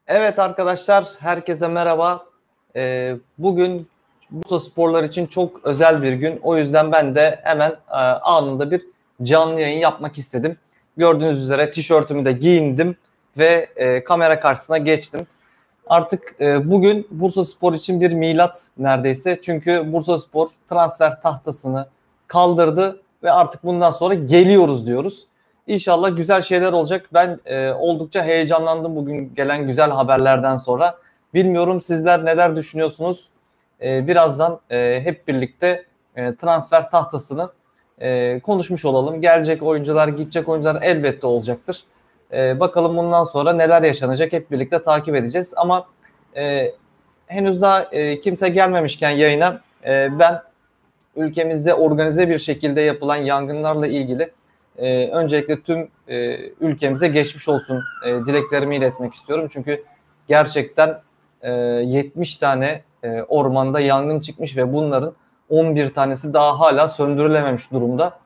Evet arkadaşlar, herkese merhaba. Bugün Bursasporlar için çok özel bir gün. O yüzden ben de hemen anında bir canlı yayın yapmak istedim. Gördüğünüz üzere tişörtümü de giyindim ve kamera karşısına geçtim. Artık bugün Bursaspor için bir milat neredeyse. Çünkü Bursaspor transfer tahtasını kaldırdı ve artık bundan sonra geliyoruz diyoruz. İnşallah güzel şeyler olacak. Ben oldukça heyecanlandım bugün gelen güzel haberlerden sonra. Bilmiyorum sizler neler düşünüyorsunuz? Birazdan hep birlikte transfer tahtasını konuşmuş olalım. Gelecek oyuncular, gidecek oyuncular elbette olacaktır. Bakalım bundan sonra neler yaşanacak hep birlikte takip edeceğiz. Ama henüz daha kimse gelmemişken yayına ben ülkemizde organize bir şekilde yapılan yangınlarla ilgili öncelikle tüm ülkemize geçmiş olsun dileklerimi iletmek istiyorum. Çünkü gerçekten 70 tane ormanda yangın çıkmış ve bunların 11 tanesi daha hala söndürülememiş durumda.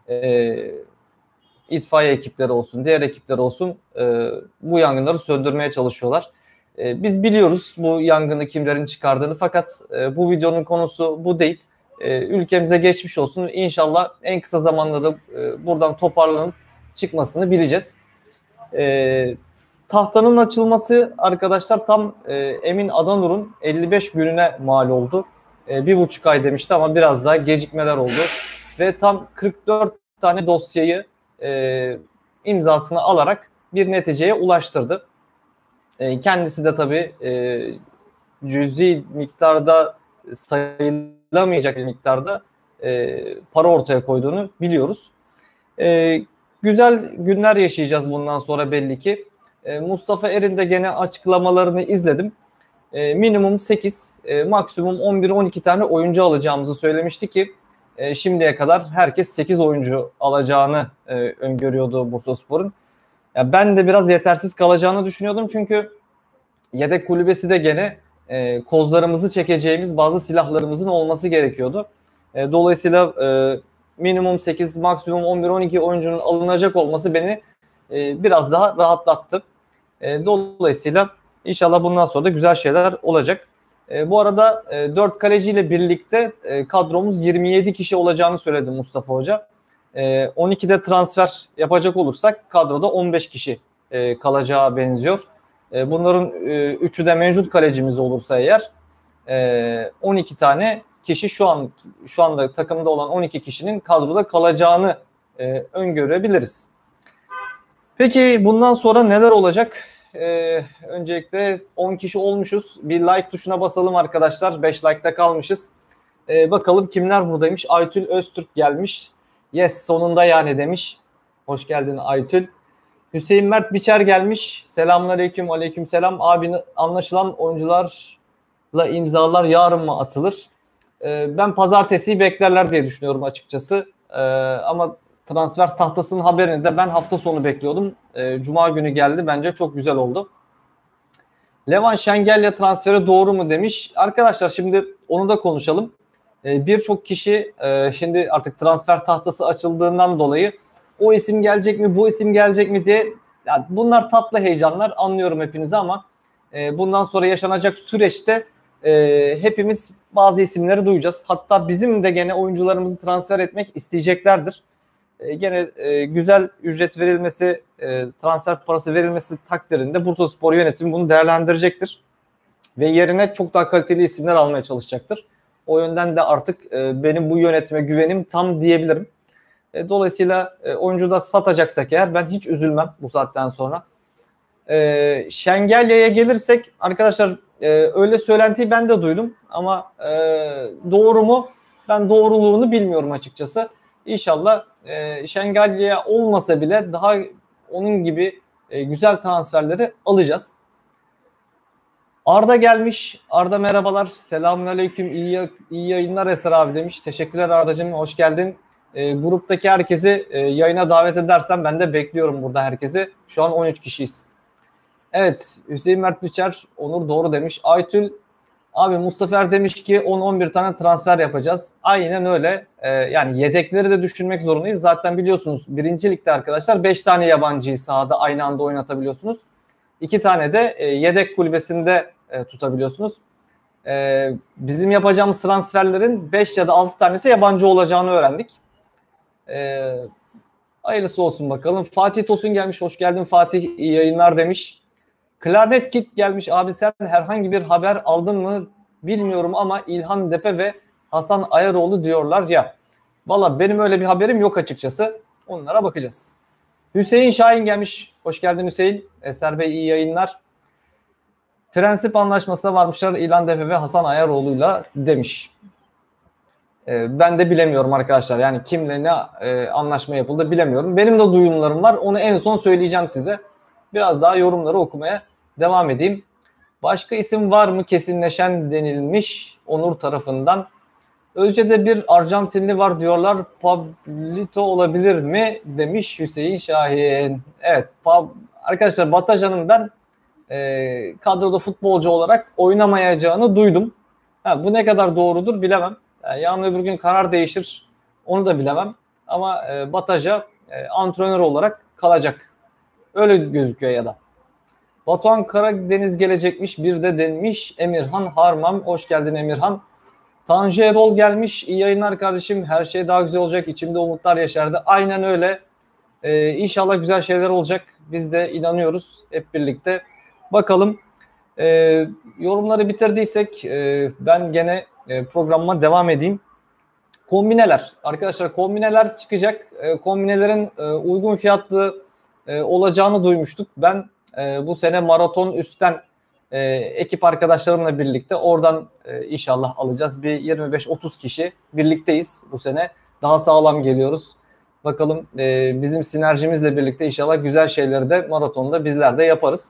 İtfaiye ekipleri olsun, diğer ekipler olsun bu yangınları söndürmeye çalışıyorlar. Biz biliyoruz bu yangını kimlerin çıkardığını, fakat bu videonun konusu bu değil. Ülkemize geçmiş olsun. İnşallah en kısa zamanda da buradan toparlanıp çıkmasını bileceğiz. Tahtanın açılması arkadaşlar tam Emin Adanur'un 55 gününe mal oldu. 1,5 ay demişti ama biraz daha gecikmeler oldu. Ve tam 44 tane dosyayı imzasını alarak bir neticeye ulaştırdı. Kendisi de tabii cüzi miktarda sayılamayacak bir miktarda para ortaya koyduğunu biliyoruz. Güzel günler yaşayacağız bundan sonra belli ki. Mustafa Er'in de gene açıklamalarını izledim. Minimum 8, maksimum 11-12 tane oyuncu alacağımızı söylemişti ki şimdiye kadar herkes 8 oyuncu alacağını öngörüyordu Bursaspor'un. Ya ben de biraz yetersiz kalacağını düşünüyordum çünkü yedek kulübesi de gene kozlarımızı çekeceğimiz bazı silahlarımızın olması gerekiyordu. Dolayısıyla minimum 8, maksimum 11-12 oyuncunun alınacak olması beni biraz daha rahatlattı. Dolayısıyla inşallah bundan sonra da güzel şeyler olacak. Bu arada 4 kaleciyle birlikte kadromuz 27 kişi olacağını söyledi Mustafa Hoca. 12'de transfer yapacak olursak kadroda 15 kişi kalacağı benziyor. Bunların 3'ü de mevcut kalecimiz olursa eğer 12 tane kişi şu anda takımda olan 12 kişinin kadroda kalacağını öngörebiliriz. Peki bundan sonra neler olacak? Öncelikle 10 kişi olmuşuz. Bir like tuşuna basalım arkadaşlar. 5 like'ta kalmışız. Bakalım kimler buradaymış. Aytül Öztürk gelmiş. Yes sonunda yani demiş. Hoş geldin Aytül. Hüseyin Mert Biçer gelmiş. Selamünaleyküm, aleykümselam. Abi anlaşılan oyuncularla imzalar yarın mı atılır? Ben pazartesiyi beklerler diye düşünüyorum açıkçası. Ama transfer tahtasının haberini de ben hafta sonu bekliyordum. Cuma günü geldi. Bence çok güzel oldu. Levan Şengelya transferi doğru mu demiş. Arkadaşlar şimdi onu da konuşalım. Birçok kişi şimdi artık transfer tahtası açıldığından dolayı o isim gelecek mi, bu isim gelecek mi diye, yani bunlar tatlı heyecanlar, anlıyorum hepinizi ama bundan sonra yaşanacak süreçte hepimiz bazı isimleri duyacağız. Hatta bizim de gene oyuncularımızı transfer etmek isteyeceklerdir. Gene güzel ücret verilmesi, transfer parası verilmesi takdirinde Bursaspor yönetimi bunu değerlendirecektir. Ve yerine çok daha kaliteli isimler almaya çalışacaktır. O yönden de artık benim bu yönetime güvenim tam diyebilirim. Dolayısıyla oyuncu da satacaksak eğer ben hiç üzülmem bu saatten sonra. Şengelya'ya gelirsek arkadaşlar, öyle söylentiyi ben de duydum ama doğru mu? Ben doğruluğunu bilmiyorum açıkçası. İnşallah Şengelya olmasa bile daha onun gibi güzel transferleri alacağız. Arda gelmiş. Arda merhabalar. Selamünaleyküm. İyi yayınlar Eser abi demiş. Teşekkürler Arda'cığım. Hoş geldin. Gruptaki herkesi yayına davet edersen ben de bekliyorum burada herkesi. Şu an 13 kişiyiz. Evet, Hüseyin Mert Biçer, Onur doğru demiş. Aytül abi Mustafa Er demiş ki 10-11 tane transfer yapacağız. Aynen öyle. Yani yedekleri de düşünmek zorundayız. Zaten biliyorsunuz 1. Lig'de arkadaşlar 5 tane yabancıyı sahada aynı anda oynatabiliyorsunuz. 2 tane de yedek kulübesinde tutabiliyorsunuz. Bizim yapacağımız transferlerin 5 ya da 6 tanesi yabancı olacağını öğrendik. Hayırlısı olsun bakalım. Fatih Tosun gelmiş. Hoş geldin Fatih. İyi yayınlar demiş. Klarnet Kit gelmiş. Abi sen herhangi bir haber aldın mı bilmiyorum ama İlhan Depe ve Hasan Ayaroğlu diyorlar ya. Valla benim öyle bir haberim yok açıkçası. Onlara bakacağız. Hüseyin Şahin gelmiş. Hoş geldin Hüseyin. Eser Bey iyi yayınlar. Prensip anlaşmasına varmışlar İlhan Depe ve Hasan Ayaroğlu'yla demiş. Ben de bilemiyorum arkadaşlar. Yani kimle ne anlaşma yapıldı bilemiyorum. Benim de duyumlarım var. Onu en son söyleyeceğim size. Biraz daha yorumları okumaya devam edeyim. Başka isim var mı kesinleşen denilmiş Onur tarafından. Özce'de bir Arjantinli var diyorlar. Pablito olabilir mi demiş Hüseyin Şahin. Evet arkadaşlar Batajan'ın ben kadroda futbolcu olarak oynamayacağını duydum. Bu ne kadar doğrudur bilemem. Yani yarın öbür gün karar değişir. Onu da bilemem. Ama Bataja antrenör olarak kalacak. Öyle gözüküyor ya da. Batuhan Karadeniz gelecekmiş. Bir de denmiş Emirhan Harmam. Hoş geldin Emirhan. Tanju Erol gelmiş. İyi yayınlar kardeşim. Her şey daha güzel olacak. İçimde umutlar yaşardı. Aynen öyle. İnşallah güzel şeyler olacak. Biz de inanıyoruz hep birlikte. Bakalım. Yorumları bitirdiysek ben gene programıma devam edeyim. Kombineler. Arkadaşlar kombineler çıkacak. Kombinelerin uygun fiyatlı olacağını duymuştuk. Ben bu sene maraton üstten ekip arkadaşlarımla birlikte oradan inşallah alacağız. Bir 25-30 kişi birlikteyiz bu sene. Daha sağlam geliyoruz. Bakalım bizim sinerjimizle birlikte inşallah güzel şeyleri de maratonda bizler de yaparız.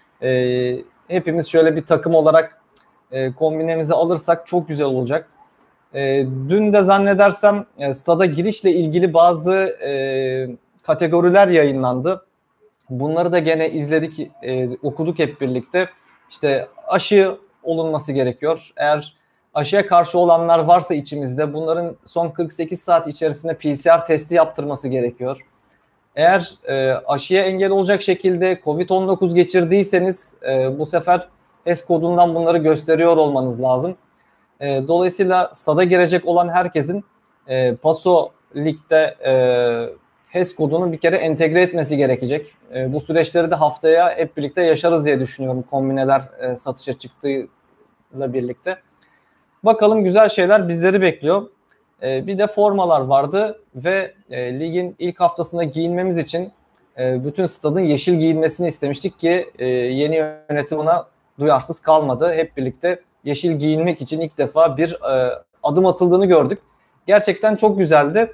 Hepimiz şöyle bir takım olarak kombinemizi alırsak çok güzel olacak. Dün de zannedersem stada girişle ilgili bazı kategoriler yayınlandı. Bunları da gene izledik, okuduk hep birlikte. İşte aşı olunması gerekiyor. Eğer aşıya karşı olanlar varsa içimizde bunların son 48 saat içerisinde PCR testi yaptırması gerekiyor. Eğer aşıya engel olacak şekilde COVID-19 geçirdiyseniz bu sefer HES kodundan bunları gösteriyor olmanız lazım. Dolayısıyla stada girecek olan herkesin Paso Lig'de HES kodunu bir kere entegre etmesi gerekecek. Bu süreçleri de haftaya hep birlikte yaşarız diye düşünüyorum kombineler satışa çıktığıyla birlikte. Bakalım güzel şeyler bizleri bekliyor. Bir de formalar vardı ve ligin ilk haftasında giyinmemiz için bütün stadın yeşil giyinmesini istemiştik ki yeni yönetim ona duyarsız kalmadı. Hep birlikte yeşil giyinmek için ilk defa bir adım atıldığını gördük. Gerçekten çok güzeldi.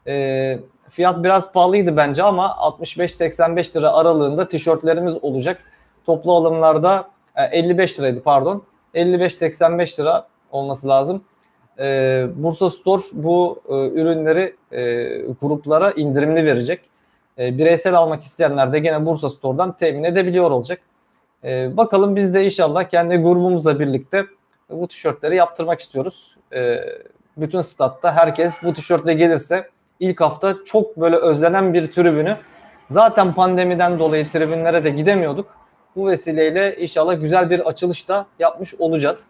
Fiyat biraz pahalıydı bence ama 65-85 lira aralığında tişörtlerimiz olacak. Toplu alımlarda 55 liraydı pardon. 55-85 lira olması lazım. Bursa Store bu ürünleri gruplara indirimli verecek. Bireysel almak isteyenler de gene Bursa Store'dan temin edebiliyor olacak. Bakalım biz de inşallah kendi grubumuzla birlikte bu tişörtleri yaptırmak istiyoruz. Bütün statta herkes bu tişörtle gelirse ilk hafta çok böyle özlenen bir tribünü, zaten pandemiden dolayı tribünlere de gidemiyorduk. Bu vesileyle inşallah güzel bir açılış da yapmış olacağız.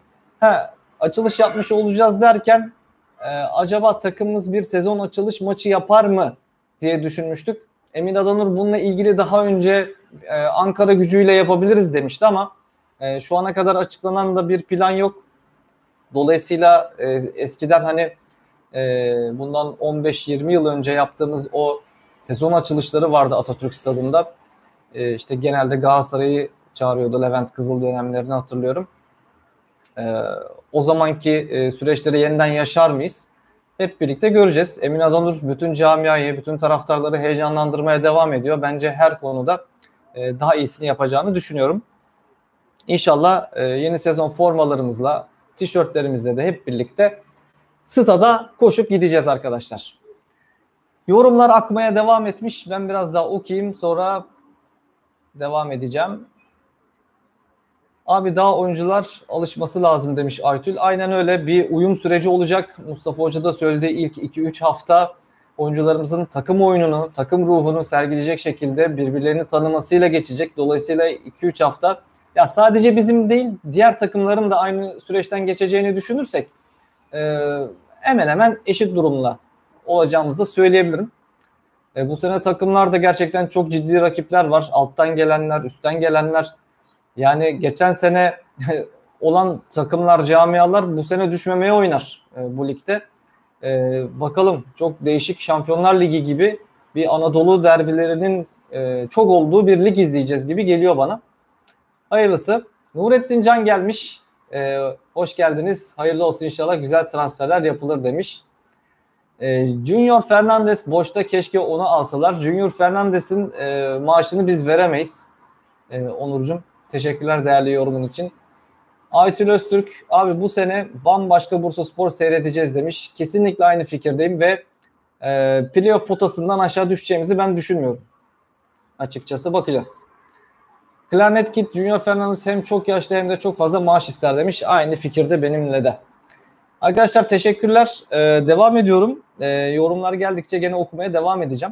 Açılış yapmış olacağız derken acaba takımımız bir sezon açılış maçı yapar mı diye düşünmüştük. Emin Adanur bununla ilgili daha önce Ankara Gücü'yle yapabiliriz demişti ama şu ana kadar açıklanan da bir plan yok. Dolayısıyla eskiden hani bundan 15-20 yıl önce yaptığımız o sezon açılışları vardı Atatürk Stadı'nda. İşte genelde Galatasaray'ı çağırıyordu, Levent Kızıl dönemlerini hatırlıyorum. O zamanki süreçleri yeniden yaşar mıyız? Hep birlikte göreceğiz. Emin Adanur bütün camiayı, bütün taraftarları heyecanlandırmaya devam ediyor. Bence her konuda daha iyisini yapacağını düşünüyorum. İnşallah yeni sezon formalarımızla, tişörtlerimizle de hep birlikte stada koşup gideceğiz arkadaşlar. Yorumlar akmaya devam etmiş. Ben biraz daha okuyayım, sonra devam edeceğim. Abi daha oyuncular alışması lazım demiş Aytül. Aynen öyle, bir uyum süreci olacak. Mustafa Hoca da söyledi, ilk 2-3 hafta oyuncularımızın takım oyununu, takım ruhunu sergileyecek şekilde birbirlerini tanımasıyla geçecek. Dolayısıyla 2-3 hafta ya sadece bizim değil diğer takımların da aynı süreçten geçeceğini düşünürsek hemen hemen eşit durumla olacağımızı söyleyebilirim. Bu sene takımlarda gerçekten çok ciddi rakipler var. Alttan gelenler, üstten gelenler. Yani geçen sene olan takımlar, camialar bu sene düşmemeye oynar bu ligde. Bakalım çok değişik Şampiyonlar Ligi gibi bir Anadolu derbilerinin çok olduğu bir lig izleyeceğiz gibi geliyor bana. Hayırlısı. Nurettin Can gelmiş. Hoş geldiniz. Hayırlı olsun inşallah. Güzel transferler yapılır demiş. Junior Fernandes boşta, keşke onu alsalar. Junior Fernandes'in maaşını biz veremeyiz. Onurcuğum, teşekkürler değerli yorumun için. Aytül Öztürk, abi bu sene bambaşka Bursaspor seyredeceğiz demiş. Kesinlikle aynı fikirdeyim ve playoff potasından aşağı düşeceğimizi ben düşünmüyorum. Açıkçası bakacağız. Klarnet Kid, Junior Fernandes hem çok yaşlı hem de çok fazla maaş ister demiş. Aynı fikirde benimle de. Arkadaşlar teşekkürler. Devam ediyorum. Yorumlar geldikçe gene okumaya devam edeceğim.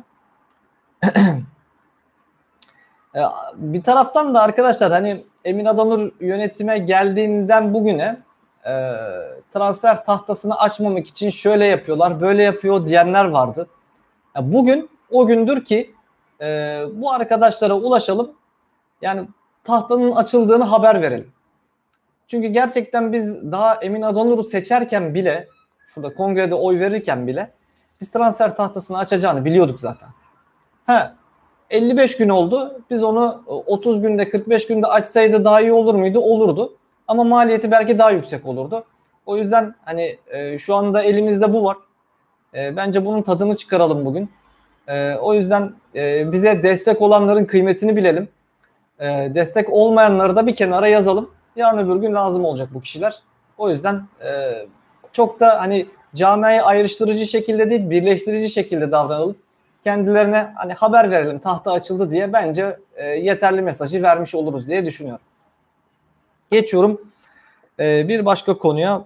Bir taraftan da arkadaşlar hani Emin Adanur yönetime geldiğinden bugüne transfer tahtasını açmamak için şöyle yapıyorlar, böyle yapıyor diyenler vardı. Bugün o gündür ki bu arkadaşlara ulaşalım. Yani tahtanın açıldığını haber verelim. Çünkü gerçekten biz daha Emin Adanur'u seçerken bile, şurada kongrede oy verirken bile biz transfer tahtasını açacağını biliyorduk zaten. 55 gün oldu. Biz onu 30 günde, 45 günde açsaydı daha iyi olur muydu? Olurdu. Ama maliyeti belki daha yüksek olurdu. O yüzden hani şu anda elimizde bu var. Bence bunun tadını çıkaralım bugün. O yüzden bize destek olanların kıymetini bilelim. Destek olmayanları da bir kenara yazalım. Yarın öbür gün lazım olacak bu kişiler. O yüzden çok da hani camiayı ayrıştırıcı şekilde değil, birleştirici şekilde davranalım. Kendilerine hani haber verelim tahta açıldı diye, bence yeterli mesajı vermiş oluruz diye düşünüyorum. Geçiyorum bir başka konuya.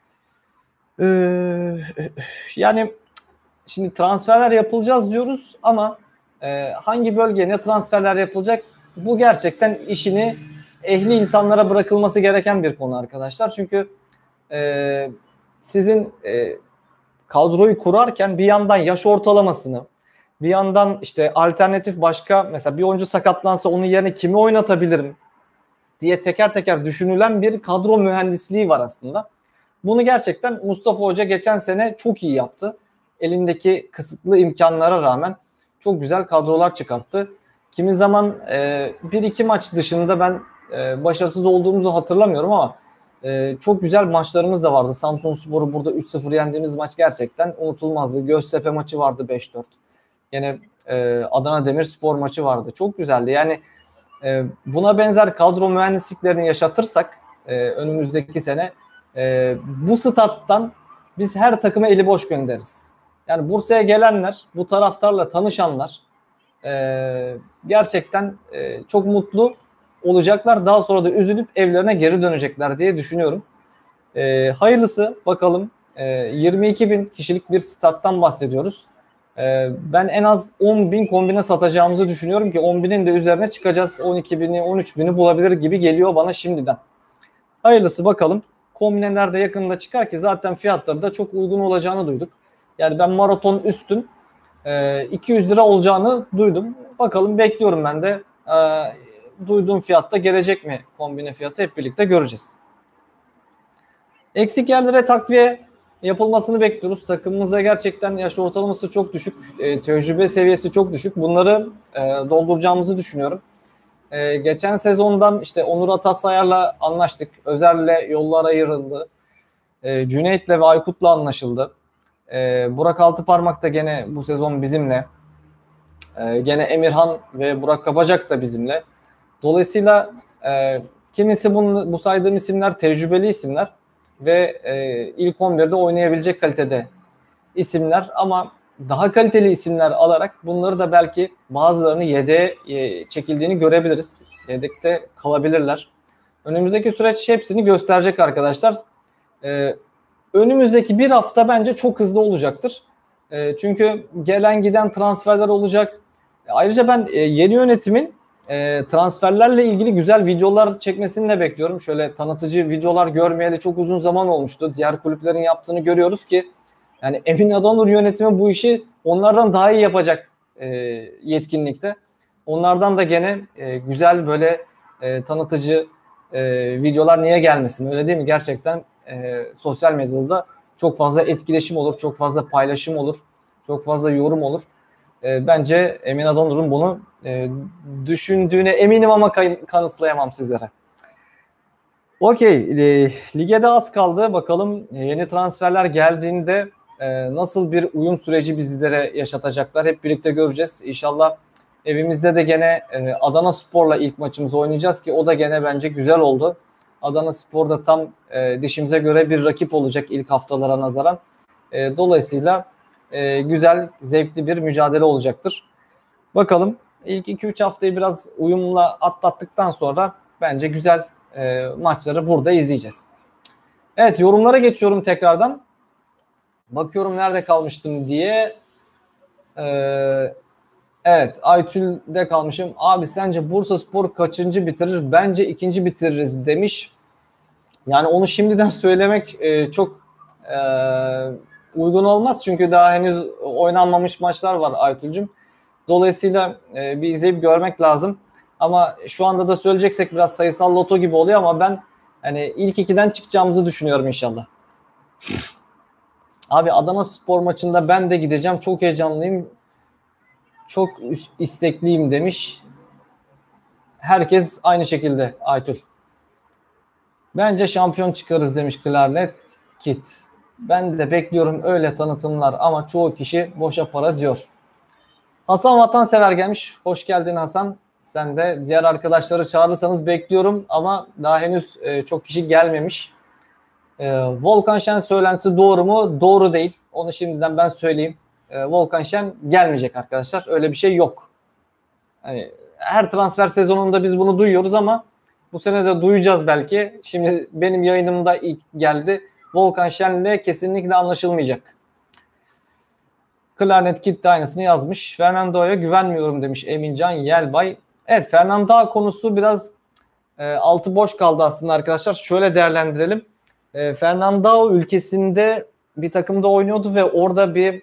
Yani şimdi transferler yapılacağız diyoruz ama hangi bölgeye ne transferler yapılacak, bu gerçekten işini ehli insanlara bırakılması gereken bir konu arkadaşlar. Çünkü sizin kadroyu kurarken bir yandan yaş ortalamasını, bir yandan işte alternatif başka, mesela bir oyuncu sakatlansa onun yerine kimi oynatabilirim diye teker teker düşünülen bir kadro mühendisliği var aslında. Bunu gerçekten Mustafa Hoca geçen sene çok iyi yaptı. Elindeki kısıtlı imkanlara rağmen çok güzel kadrolar çıkarttı. Kimi zaman 1-2 maç dışında ben başarısız olduğumuzu hatırlamıyorum ama çok güzel maçlarımız da vardı. Samsunspor'u burada 3-0 yendiğimiz maç gerçekten unutulmazdı. Göztepe maçı vardı 5-4. Yine Adana Demirspor maçı vardı. Çok güzeldi. Yani buna benzer kadro mühendisliklerini yaşatırsak önümüzdeki sene bu stat'tan biz her takıma eli boş göndeririz. Yani Bursa'ya gelenler, bu taraftarla tanışanlar gerçekten çok mutlu olacaklar. Daha sonra da üzülüp evlerine geri dönecekler diye düşünüyorum. Hayırlısı bakalım. 22 bin kişilik bir stat'tan bahsediyoruz. Ben en az 10 bin kombine satacağımızı düşünüyorum ki 10 binin de üzerine çıkacağız. 12 bini, 13 bini bulabilir gibi geliyor bana şimdiden. Hayırlısı bakalım. Kombineler de yakında çıkar ki zaten fiyatları da çok uygun olacağını duyduk. Yani ben maraton üstün 200 lira olacağını duydum. Bakalım, bekliyorum ben de. Duyduğum fiyatta gelecek mi kombine fiyatı, hep birlikte göreceğiz. Eksik yerlere takviye yapılmasını bekliyoruz. Takımımızda gerçekten yaş ortalaması çok düşük. Tecrübe seviyesi çok düşük. Bunları dolduracağımızı düşünüyorum. Geçen sezondan işte Onur Atasyar'la anlaştık. Özer'le yollar ayrıldı. Cüneyt'le ve Aykut'la anlaşıldı. Burak Altıparmak da gene bu sezon bizimle. Gene Emirhan ve Burak Kabacak da bizimle. Dolayısıyla kimisi bu saydığım isimler tecrübeli isimler ve ilk 11'de oynayabilecek kalitede isimler, ama daha kaliteli isimler alarak bunları da belki bazılarını yedeğe çekildiğini görebiliriz. Yedekte kalabilirler. Önümüzdeki süreç hepsini gösterecek arkadaşlar. Önümüzdeki bir hafta bence çok hızlı olacaktır. Çünkü gelen giden transferler olacak. Ayrıca ben yeni yönetimin transferlerle ilgili güzel videolar çekmesini de bekliyorum. Şöyle tanıtıcı videolar görmeyeli çok uzun zaman olmuştu. Diğer kulüplerin yaptığını görüyoruz ki yani Emin Adanur yönetimi bu işi onlardan daha iyi yapacak yetkinlikte. Onlardan da gene güzel böyle tanıtıcı videolar niye gelmesin, öyle değil mi? Gerçekten sosyal medyada çok fazla etkileşim olur, çok fazla paylaşım olur, çok fazla yorum olur. Bence Emin Adonur'un bunu düşündüğüne eminim ama kanıtlayamam sizlere. Okey, lige de az kaldı. Bakalım yeni transferler geldiğinde nasıl bir uyum süreci bizlere yaşatacaklar. Hep birlikte göreceğiz. İnşallah evimizde de gene Adana Spor'la ilk maçımızı oynayacağız ki o da gene bence güzel oldu. Adana Spor'da tam dişimize göre bir rakip olacak ilk haftalara nazaran. Dolayısıyla güzel, zevkli bir mücadele olacaktır. Bakalım ilk 2-3 haftayı biraz uyumla atlattıktan sonra bence güzel maçları burada izleyeceğiz. Evet, yorumlara geçiyorum tekrardan. Bakıyorum nerede kalmıştım diye. Evet, Aytül'de kalmışım. Abi sence Bursaspor kaçıncı bitirir? Bence ikinci bitiririz demiş. Yani onu şimdiden söylemek çok uygun olmaz. Çünkü daha henüz oynanmamış maçlar var Aytül'cüm. Dolayısıyla bir izleyip görmek lazım. Ama şu anda da söyleyeceksek biraz sayısal loto gibi oluyor ama ben hani ilk ikiden çıkacağımızı düşünüyorum inşallah. Abi Adana Spor maçında ben de gideceğim. Çok heyecanlıyım. Çok istekliyim demiş. Herkes aynı şekilde Aytül. Bence şampiyon çıkarız demiş Klarnet Kit. Ben de bekliyorum öyle tanıtımlar ama çoğu kişi boşa para diyor. Hasan Vatansever gelmiş. Hoş geldin Hasan. Sen de diğer arkadaşları çağırırsanız bekliyorum ama daha henüz çok kişi gelmemiş. Volkan Şen söylentisi doğru mu? Doğru değil. Onu şimdiden ben söyleyeyim. Volkan Şen gelmeyecek arkadaşlar. Öyle bir şey yok. Yani her transfer sezonunda biz bunu duyuyoruz ama bu sene de duyacağız belki. Şimdi benim yayınımda ilk geldi. Volkan Şen'le kesinlikle anlaşılmayacak. Klarnet Kit de aynısını yazmış. Fernando'ya güvenmiyorum demiş Emincan Yelbay. Evet, Fernando konusu biraz altı boş kaldı aslında arkadaşlar. Şöyle değerlendirelim. Fernando ülkesinde bir takımda oynuyordu ve orada bir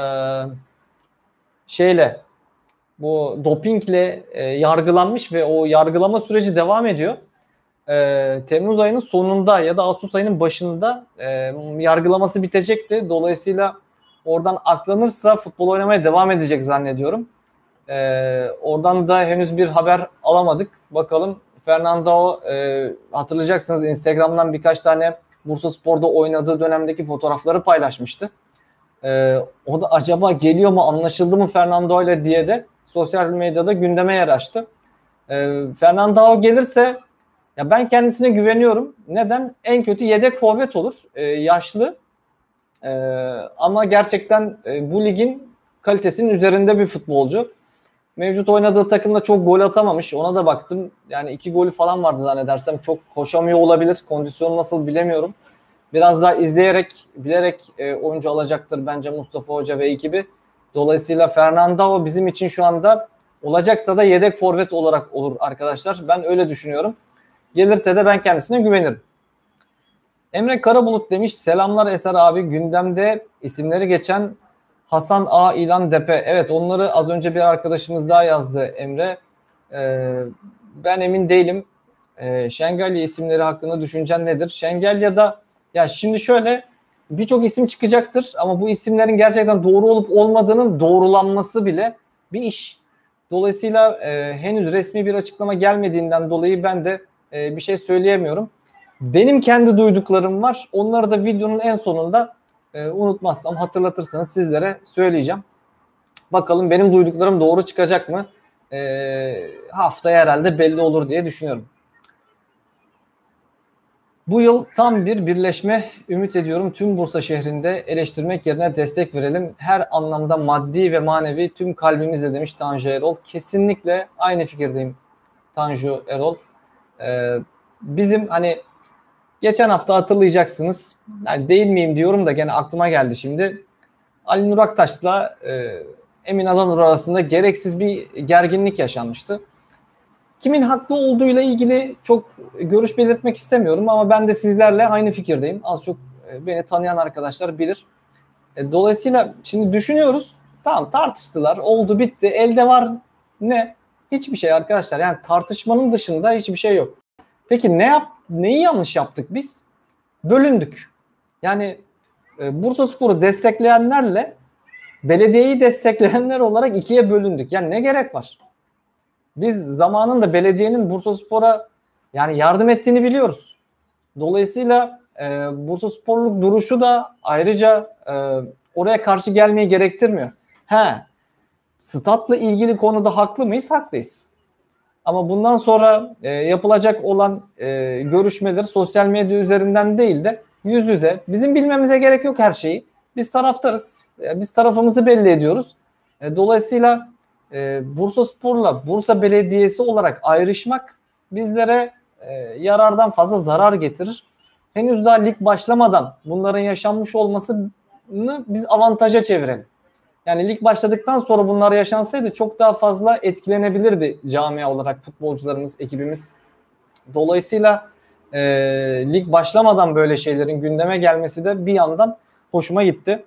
bu dopingle yargılanmış ve o yargılama süreci devam ediyor. Temmuz ayının sonunda ya da Ağustos ayının başında yargılaması bitecekti. Dolayısıyla oradan aklanırsa futbol oynamaya devam edecek zannediyorum. Oradan da henüz bir haber alamadık. Bakalım Fernando hatırlayacaksınız Instagram'dan birkaç tane Bursaspor'da oynadığı dönemdeki fotoğrafları paylaşmıştı. O da acaba geliyor mu, anlaşıldı mı Fernando ile diye de sosyal medyada gündeme yer açtı. Fernando gelirse ya ben kendisine güveniyorum. Neden? En kötü yedek forvet olur. Yaşlı. Ama gerçekten bu ligin kalitesinin üzerinde bir futbolcu. Mevcut oynadığı takımda çok gol atamamış. Ona da baktım. Yani 2 golü falan vardı zannedersem. Çok koşamıyor olabilir. Kondisyonu nasıl bilemiyorum. Biraz daha izleyerek, bilerek oyuncu alacaktır bence Mustafa Hoca ve ekibi. Dolayısıyla Fernando bizim için şu anda olacaksa da yedek forvet olarak olur arkadaşlar. Ben öyle düşünüyorum. Gelirse de ben kendisine güvenirim. Emre Karabulut demiş. Selamlar Eser abi. Gündemde isimleri geçen Hasan A, İlan Depe. Evet, onları az önce bir arkadaşımız daha yazdı Emre. Ben emin değilim. Şengelya isimleri hakkında düşüncen nedir? Şengalya'da ya şimdi şöyle birçok isim çıkacaktır ama bu isimlerin gerçekten doğru olup olmadığının doğrulanması bile bir iş. Dolayısıyla henüz resmi bir açıklama gelmediğinden dolayı ben de bir şey söyleyemiyorum. Benim kendi duyduklarım var. Onları da videonun en sonunda unutmazsam hatırlatırsanız sizlere söyleyeceğim. Bakalım benim duyduklarım doğru çıkacak mı? Haftaya herhalde belli olur diye düşünüyorum. Bu yıl tam bir birleşme ümit ediyorum. Tüm Bursa şehrinde eleştirmek yerine destek verelim. Her anlamda maddi ve manevi tüm kalbimizle demiş Tanju Erol. Kesinlikle aynı fikirdeyim Tanju Erol. Bizim hani geçen hafta hatırlayacaksınız. Yani değil miyim diyorum da gene aklıma geldi şimdi. Ali Nur Aktaş'la Emin Adanur arasında gereksiz bir gerginlik yaşanmıştı. Kimin haklı olduğuyla ilgili çok görüş belirtmek istemiyorum ama ben de sizlerle aynı fikirdeyim. Az çok beni tanıyan arkadaşlar bilir. Dolayısıyla şimdi düşünüyoruz. Tamam, tartıştılar. Oldu bitti. Elde var ne? Hiçbir şey arkadaşlar. Yani tartışmanın dışında hiçbir şey yok. Peki neyi yanlış yaptık biz? Bölündük. Yani Bursaspor'u destekleyenlerle belediyeyi destekleyenler olarak ikiye bölündük. Yani ne gerek var? Biz zamanında belediyenin Bursaspor'a yani yardım ettiğini biliyoruz. Dolayısıyla Bursasporluk duruşu da ayrıca oraya karşı gelmeyi gerektirmiyor. Statla ilgili konuda haklı mıyız? Haklıyız. Ama bundan sonra yapılacak olan görüşmeler sosyal medya üzerinden değil de yüz yüze. Bizim bilmemize gerek yok her şeyi. Biz taraftarız. Biz tarafımızı belli ediyoruz. Dolayısıyla Bursaspor'la Bursa Belediyesi olarak ayrışmak bizlere yarardan fazla zarar getirir. Henüz daha lig başlamadan bunların yaşanmış olmasını biz avantaja çevirelim. Yani lig başladıktan sonra bunlar yaşansaydı çok daha fazla etkilenebilirdi camia olarak futbolcularımız, ekibimiz. Dolayısıyla lig başlamadan böyle şeylerin gündeme gelmesi de bir yandan hoşuma gitti.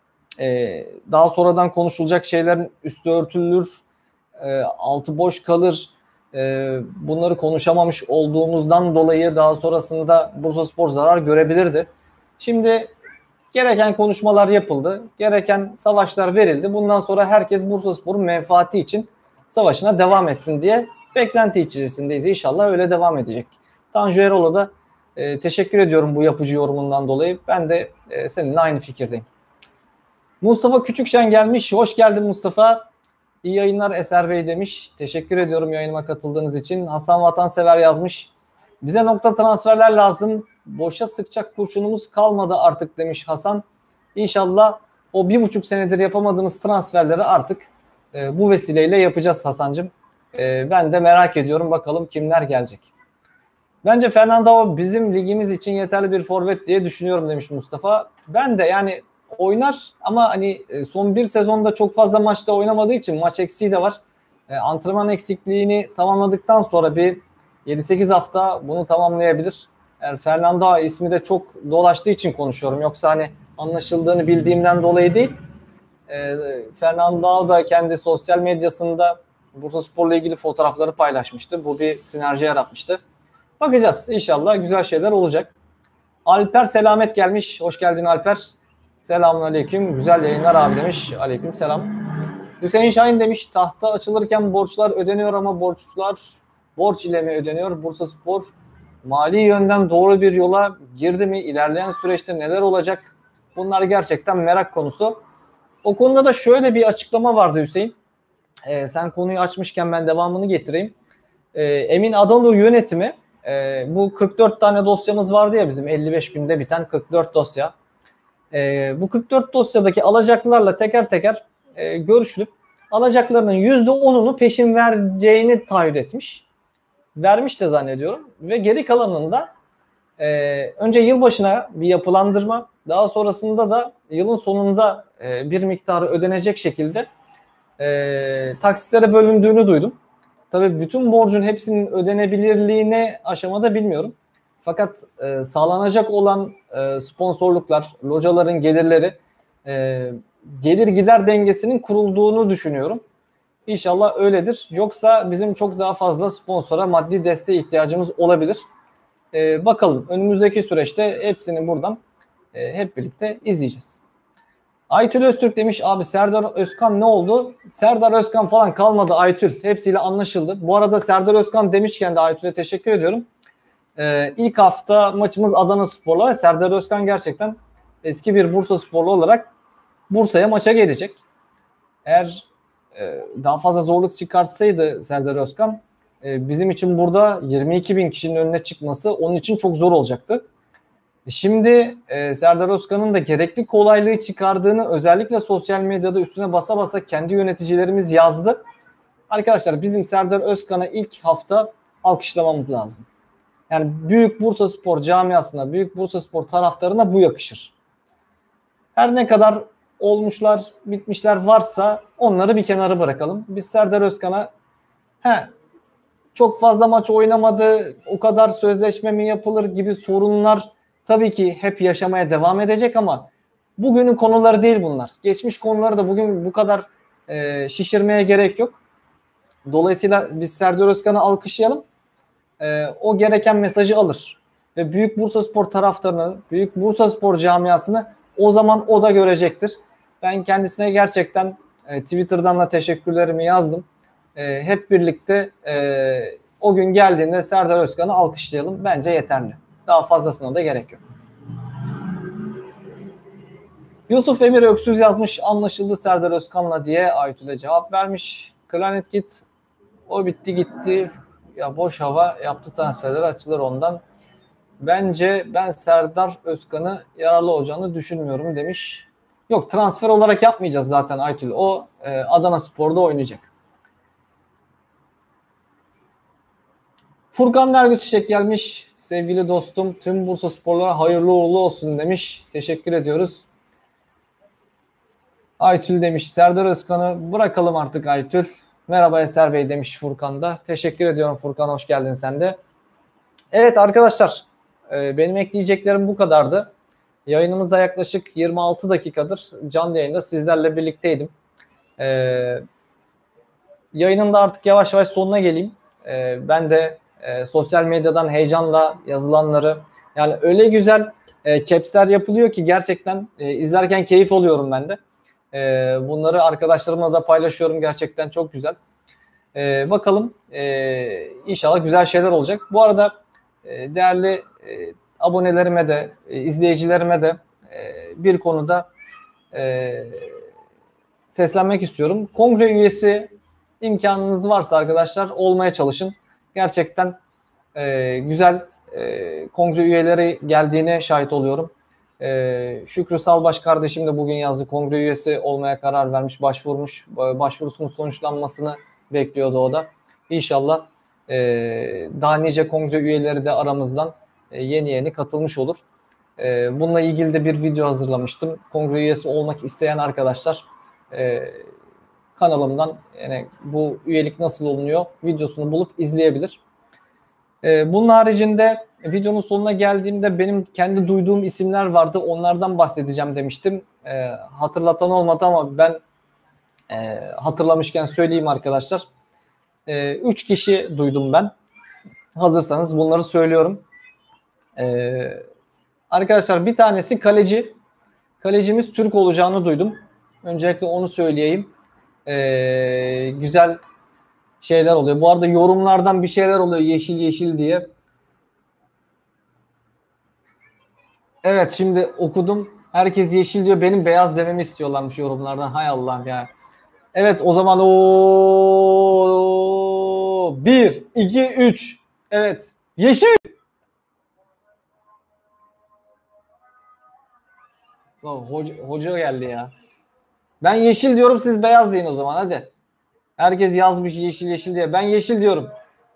Daha sonradan konuşulacak şeylerin üstü örtülür, altı boş kalır. Bunları konuşamamış olduğumuzdan dolayı daha sonrasında Bursaspor zarar görebilirdi. Şimdi gereken konuşmalar yapıldı. Gereken savaşlar verildi. Bundan sonra herkes Bursaspor'un menfaati için savaşına devam etsin diye beklenti içerisindeyiz. İnşallah öyle devam edecek. Tanju Erol'a da teşekkür ediyorum bu yapıcı yorumundan dolayı. Ben de seninle aynı fikirdeyim. Mustafa Küçükşen gelmiş. Hoş geldin Mustafa. İyi yayınlar Eser Bey demiş. Teşekkür ediyorum yayınıma katıldığınız için. Hasan Vatansever yazmış. Bize nokta transferler lazım. Boşa sıkacak kurşunumuz kalmadı artık demiş Hasan. İnşallah o 1,5 senedir yapamadığımız transferleri artık bu vesileyle yapacağız Hasancığım. Ben de merak ediyorum bakalım kimler gelecek. Bence Fernando bizim ligimiz için yeterli bir forvet diye düşünüyorum demiş Mustafa. Ben de yani oynar ama hani son bir sezonda çok fazla maçta oynamadığı için maç eksiği de var. Antrenman eksikliğini tamamladıktan sonra bir 7-8 hafta bunu tamamlayabilir. Yani Fernando ismi de çok dolaştığı için konuşuyorum. Yoksa hani anlaşıldığını bildiğimden dolayı değil. Fernando da kendi sosyal medyasında Bursaspor'la ilgili fotoğrafları paylaşmıştı. Bu bir sinerji yaratmıştı. Bakacağız. İnşallah güzel şeyler olacak. Alper Selamet gelmiş. Hoş geldin Alper. Selamünaleyküm. Güzel yayınlar abi demiş. Aleyküm selam. Hüseyin Şahin demiş. Tahta açılırken borçlar ödeniyor ama borçlar borç ile mi ödeniyor? Bursaspor mali yönden doğru bir yola girdi mi? İlerleyen süreçte neler olacak? Bunlar gerçekten merak konusu. O konuda da şöyle bir açıklama vardı Hüseyin. Sen konuyu açmışken ben devamını getireyim. Emin Adanur yönetimi bu 44 tane dosyamız vardı ya bizim 55 günde biten 44 dosya. Bu 44 dosyadaki alacaklarla teker teker görüşülüp alacaklarının %10'unu peşin vereceğini taahhüt etmiş. Vermiş de zannediyorum. Ve geri kalanında önce yılbaşına bir yapılandırma, daha sonrasında da yılın sonunda bir miktarı ödenecek şekilde taksitlere bölündüğünü duydum. Tabii bütün borcun hepsinin ödenebilirliğini aşamada bilmiyorum. Fakat sağlanacak olan sponsorluklar, locaların gelirleri, gelir gider dengesinin kurulduğunu düşünüyorum. İnşallah öyledir. Yoksa bizim çok daha fazla sponsora maddi desteğe ihtiyacımız olabilir. Bakalım önümüzdeki süreçte hepsini buradan hep birlikte izleyeceğiz. Aytül Öztürk demiş abi Serdar Özkan ne oldu? Serdar Özkan falan kalmadı Aytül. Hepsiyle anlaşıldı. Bu arada Serdar Özkan demişken de Aytül'e teşekkür ediyorum. İlk hafta maçımız Adanaspor'la. Serdar Özkan gerçekten eski bir Bursasporlu olarak Bursa'ya maça gelecek. Eğer daha fazla zorluk çıkartsaydı Serdar Özkan bizim için burada 22 bin kişinin önüne çıkması onun için çok zor olacaktı. Şimdi Serdar Özkan'ın da gerekli kolaylığı çıkardığını özellikle sosyal medyada üstüne basa basa kendi yöneticilerimiz yazdı. Arkadaşlar bizim Serdar Özkan'a ilk hafta alkışlamamız lazım. Yani Büyük Bursaspor camiasına, Büyük Bursaspor taraftarına bu yakışır. Her ne kadar olmuşlar, bitmişler varsa onları bir kenara bırakalım. Biz Serdar Özkan'a çok fazla maç oynamadı, o kadar sözleşme mi yapılır gibi sorunlar tabii ki hep yaşamaya devam edecek ama bugünün konuları değil bunlar. Geçmiş konuları da bugün bu kadar şişirmeye gerek yok. Dolayısıyla biz Serdar Özkan'ı alkışlayalım. O gereken mesajı alır. Ve Büyük Bursaspor taraftarını, Büyük Bursaspor camiasını o zaman o da görecektir. Ben kendisine gerçekten Twitter'dan da teşekkürlerimi yazdım. Hep birlikte o gün geldiğinde Serdar Özkan'ı alkışlayalım. Bence yeterli. Daha fazlasına da gerek yok. Yusuf Emir Öksüz yazmış, anlaşıldı Serdar Özkan'la diye Aytül'e cevap vermiş. Klarnet git, o bitti gitti. Ya boş hava yaptı, transferler açılır ondan. Bence ben Serdar Özkan'ı yararlı olacağını düşünmüyorum demiş. Yok, transfer olarak yapmayacağız zaten Aytül. O Adanaspor'da oynayacak. Furkan Nergis Çiçek gelmiş. Sevgili dostum, tüm Bursasporlara hayırlı uğurlu olsun demiş. Teşekkür ediyoruz. Aytül demiş, Serdar Özkan'ı bırakalım artık Aytül. Merhaba Eser Bey demiş Furkan da. Teşekkür ediyorum Furkan, hoş geldin sen de. Evet arkadaşlar, benim ekleyeceklerim bu kadardı. Yayınımızda yaklaşık 26 dakikadır canlı yayında sizlerle birlikteydim. Yayının da artık yavaş yavaş sonuna geleyim. Ben de sosyal medyadan heyecanla yazılanları, yani öyle güzel caps'ler yapılıyor ki gerçekten izlerken keyif alıyorum ben de. Bunları arkadaşlarımla da paylaşıyorum, gerçekten çok güzel. Bakalım, inşallah güzel şeyler olacak. Bu arada değerli abonelerime de izleyicilerime de bir konuda seslenmek istiyorum. Kongre üyesi imkanınız varsa arkadaşlar olmaya çalışın. Gerçekten güzel kongre üyeleri geldiğine şahit oluyorum. Şükrü Salbaş kardeşim de bugün yazdı. Kongre üyesi olmaya karar vermiş, başvurmuş. Başvurusunun sonuçlanmasını bekliyordu o da. İnşallah daha nice kongre üyeleri de aramızdan yeni katılmış olur. Bununla ilgili de bir video hazırlamıştım. Kongre üyesi olmak isteyen arkadaşlar kanalımdan, yani bu üyelik nasıl olunuyor videosunu bulup izleyebilir. Bunun haricinde videonun sonuna geldiğimde benim kendi duyduğum isimler vardı. Onlardan bahsedeceğim demiştim. Hatırlatan olmadı ama ben hatırlamışken söyleyeyim arkadaşlar. 3 kişi duydum ben. Hazırsanız bunları söylüyorum. Arkadaşlar bir tanesi kaleci. Kalecimiz Türk olacağını duydum. Öncelikle onu söyleyeyim. Güzel şeyler oluyor. Bu arada yorumlardan bir şeyler oluyor yeşil yeşil diye. Evet, şimdi okudum. Herkes yeşil diyor. Benim beyaz dememi istiyorlarmış yorumlardan. Hay Allah'ım ya. Evet, o zaman o 1, 2, 3. Evet. Yeşil. Hoca geldi ya. Ben yeşil diyorum, siz beyaz deyin o zaman hadi. Herkes yazmış yeşil yeşil diye. Ben yeşil diyorum.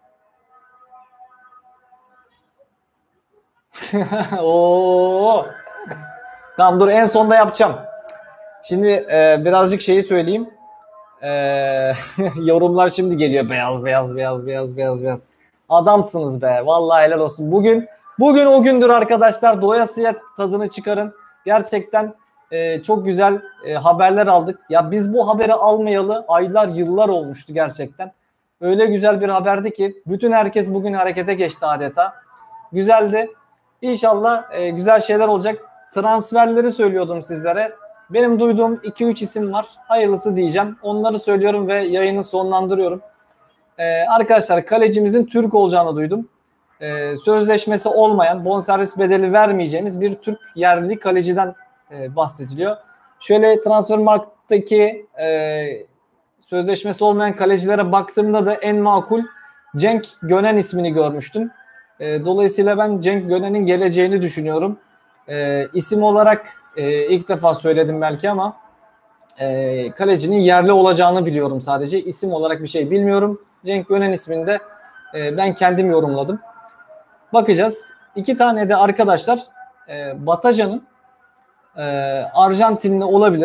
Oo. Tamam, dur en sonda yapacağım. Şimdi birazcık şeyi söyleyeyim. Yorumlar şimdi geliyor. Beyaz beyaz beyaz beyaz beyaz beyaz. Adamsınız be. Vallahi helal olsun. Bugün o gündür arkadaşlar. Doyasıya tadını çıkarın. Gerçekten çok güzel haberler aldık. Ya biz bu haberi almayalı aylar yıllar olmuştu gerçekten. Öyle güzel bir haberdi ki bütün herkes bugün harekete geçti adeta. Güzeldi. İnşallah güzel şeyler olacak. Transferleri söylüyordum sizlere. Benim duyduğum 2-3 isim var. Hayırlısı diyeceğim. Onları söylüyorum ve yayını sonlandırıyorum. Arkadaşlar kalecimizin Türk olacağını duydum. Sözleşmesi olmayan, bonservis bedeli vermeyeceğimiz bir Türk yerli kaleciden bahsediliyor. Şöyle Transfermarkt'taki sözleşmesi olmayan kalecilere baktığımda da en makul Cenk Gönen ismini görmüştüm. Dolayısıyla ben Cenk Gönen'in geleceğini düşünüyorum. İsim olarak ilk defa söyledim belki ama kalecinin yerli olacağını biliyorum sadece. İsim olarak bir şey bilmiyorum. Cenk Gönen isminde ben kendim yorumladım. Bakacağız. 2 tane de arkadaşlar Batajan'ın Arjantinli olabilir.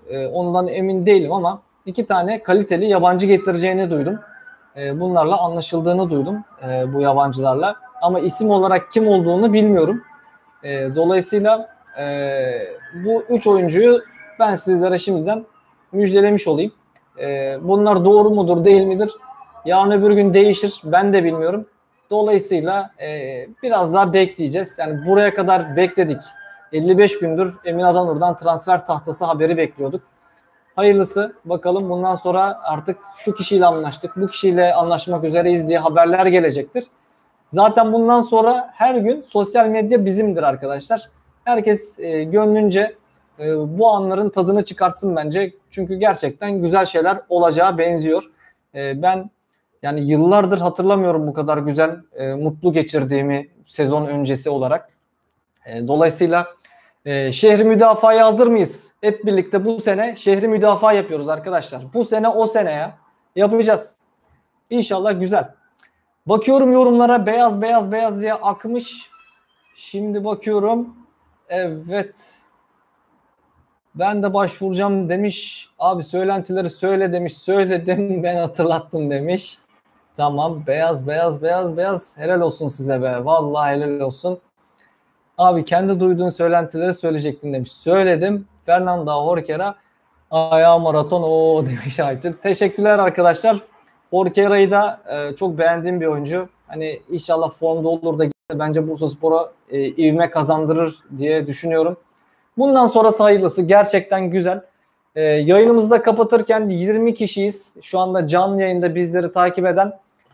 ondan emin değilim ama 2 tane kaliteli yabancı getireceğini duydum. Bunlarla anlaşıldığını duydum bu yabancılarla. Ama isim olarak kim olduğunu bilmiyorum. Dolayısıyla bu 3 oyuncuyu ben sizlere şimdiden müjdelemiş olayım. Bunlar doğru mudur değil midir? Yarın öbür gün değişir. Ben de bilmiyorum. Dolayısıyla biraz daha bekleyeceğiz. Yani buraya kadar bekledik. 55 gündür Emin Adanur'dan transfer tahtası haberi bekliyorduk. Hayırlısı. Bakalım bundan sonra artık şu kişiyle anlaştık, bu kişiyle anlaşmak üzereyiz diye haberler gelecektir. Zaten bundan sonra her gün sosyal medya bizimdir arkadaşlar. Herkes gönlünce bu anların tadını çıkartsın bence. Çünkü gerçekten güzel şeyler olacağı benziyor. Ben yani yıllardır hatırlamıyorum bu kadar güzel, mutlu geçirdiğimi sezon öncesi olarak. Dolayısıyla şehri müdafaya hazır mıyız? Hep birlikte bu sene şehri müdafaa yapıyoruz arkadaşlar. Bu sene o seneye yapacağız. İnşallah güzel. Bakıyorum yorumlara beyaz beyaz beyaz diye akmış. Şimdi bakıyorum. Evet. Ben de başvuracağım demiş. Abi söylentileri söyle demiş. Söyledim ben hatırlattım demiş. Tamam beyaz beyaz beyaz beyaz. Helal olsun size be. Vallahi helal olsun. Abi kendi duyduğun söylentileri söyleyecektin demiş. Söyledim. Fernando Horquera ayağı maraton o demiş Aytül. Teşekkürler arkadaşlar. Horquera'yı da çok beğendiğim bir oyuncu. Hani inşallah formda olur da bence Bursaspor'a ivme kazandırır diye düşünüyorum. Bundan sonrası hayırlısı. Gerçekten güzel. Yayınımızı da kapatırken 20 kişiyiz. Şu anda canlı yayında bizleri takip eden.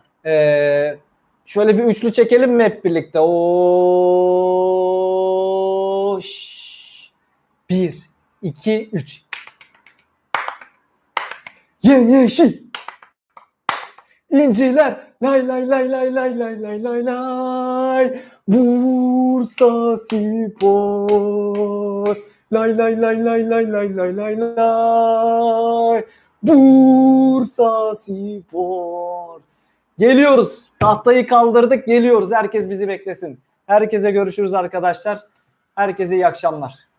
Şöyle bir üçlü çekelim mi hep birlikte? Oo, 1, 2, 3. Yemyeşil. İnciler. Lay lay lay lay lay lay lay lay lay. Bursa Spor. Lay lay lay lay lay lay lay lay lay. Bursa Spor. Geliyoruz. Tahtayı kaldırdık, geliyoruz. Herkes bizi beklesin. Herkese görüşürüz arkadaşlar. Herkese iyi akşamlar.